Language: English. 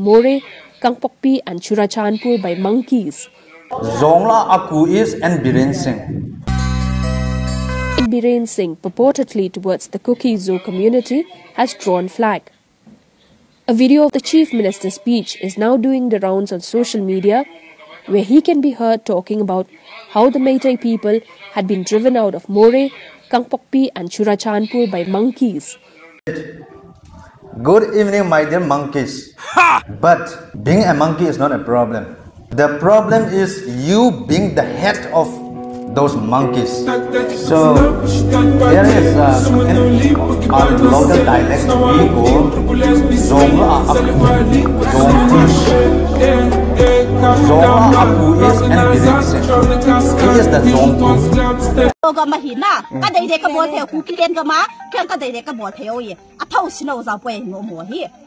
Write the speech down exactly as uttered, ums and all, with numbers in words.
More, Kangpokpi and Churachandpur by monkeys. Zong aku is and Biren Singh. Biren Singh, purportedly towards the CoTU community, has drawn flag. A video of the Chief Minister's speech is now doing the rounds on social media, where he can be heard talking about how the Meitei people had been driven out of More, Kangpokpi and Churachandpur by monkeys. Good evening, my dear monkeys. Ha! But being a monkey is not a problem. The problem is you being the head of those monkeys. So there is uh, in our local dialect we go Zong Zongku. Zong aku is and Biren Singh. He is the Zongku. Cái đây đây cái bộ theo cú kia cái má, cái cái đây đây cái bộ theo gì, à thâu xin đâu ra quay ngô mùa hi.